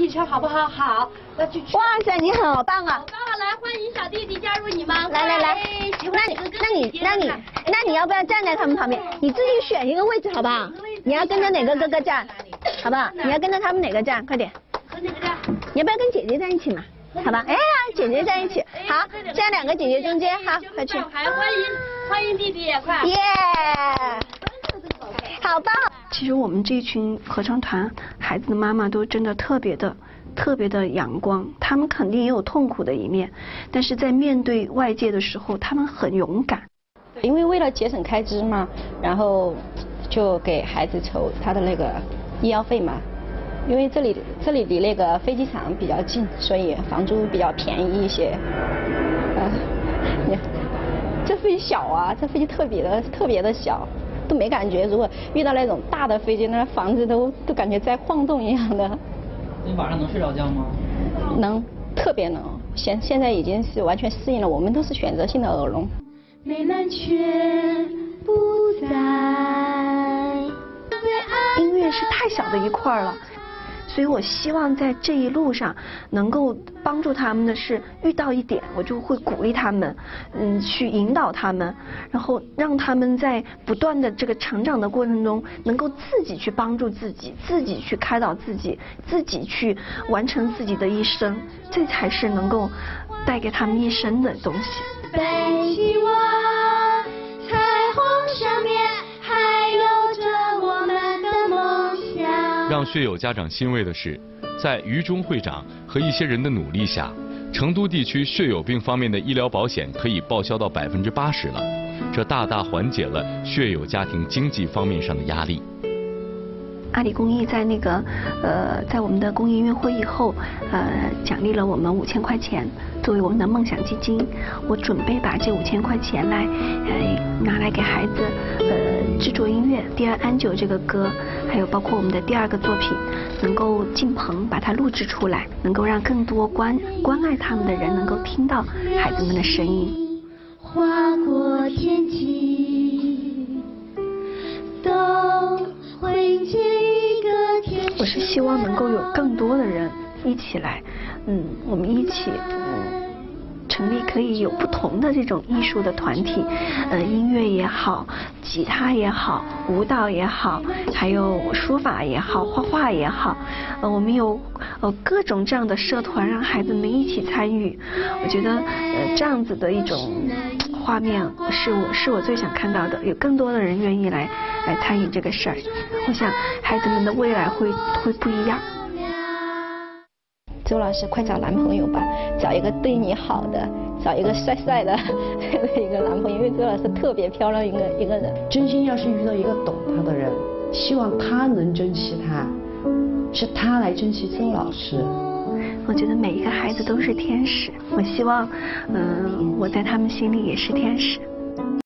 圈好不好？好，那去。 哇塞，你好棒啊！ 好棒啊！来，欢迎小弟弟加入你们。 来，那你要不要站在他们旁边？你自己选一个位置好不好？你要跟着哪个哥哥站，好不好？你要跟着他们哪个站？快点。 和哪个站？ 你要不要跟姐姐在一起嘛？好吧，哎呀，姐姐在一起，好，站两个姐姐中间，好，快去。 还欢迎弟弟，快。 耶，好棒！其实我们这群合唱团孩子的妈妈都真的特别的阳光，他们肯定也有痛苦的一面，但是在面对外界的时候，他们很勇敢。 因为为了节省开支嘛，然后就给孩子筹他的那个医药费嘛。因为这里离那个飞机场比较近，所以房租比较便宜一些。这飞机小啊，这飞机特别的小，都没感觉。如果遇到那种大的飞机，那房子都感觉在晃动一样的。 你晚上能睡着觉吗？ 能，特别能。现在已经是完全适应了，我们都是选择性的耳聋。 美满却不在。 音乐是太小的一块了。所以我希望在这一路上能够帮助他们的是，遇到一点我就会鼓励他们，去引导他们，然后让他们在不断的这个成长的过程中，能够自己去帮助自己，自己去开导自己，自己去完成自己的一生，这才是能够带给他们一生的东西。 被希望，彩虹上面还有着我们的梦想。 让血友家长欣慰的是，在于中会长和一些人的努力下，成都地区血友病方面的医疗保险可以报销到80%了，这大大缓解了血友家庭经济方面上的压力。 阿里公益在在我们的公益音乐会以后，奖励了我们5000块钱作为我们的梦想基金。我准备把这5000块钱拿来给孩子制作音乐，《第二安久》这个歌，还有包括我们的第2个作品，能够进棚把它录制出来，能够让更多关爱他们的人能够听到孩子们的声音。 划过天际，都会结一个天使。 我是希望能够有更多的人一起来，我们一起成立可以有不同的这种艺术的团体，音乐也好，吉他也好，舞蹈也好，还有书法也好，画画也好，我们有各种这样的社团，让孩子们一起参与。我觉得这样子的一种画面是我最想看到的，有更多的人愿意来参与这个事儿，我想孩子们的未来会不一样。 周老师，快找男朋友吧，找一个对你好的，找一个帅帅的一个男朋友，因为周老师特别漂亮一个人。 真心要是遇到一个懂他的人，希望他能珍惜他，是他来珍惜周老师。 我觉得每一个孩子都是天使，我希望我在他们心里也是天使。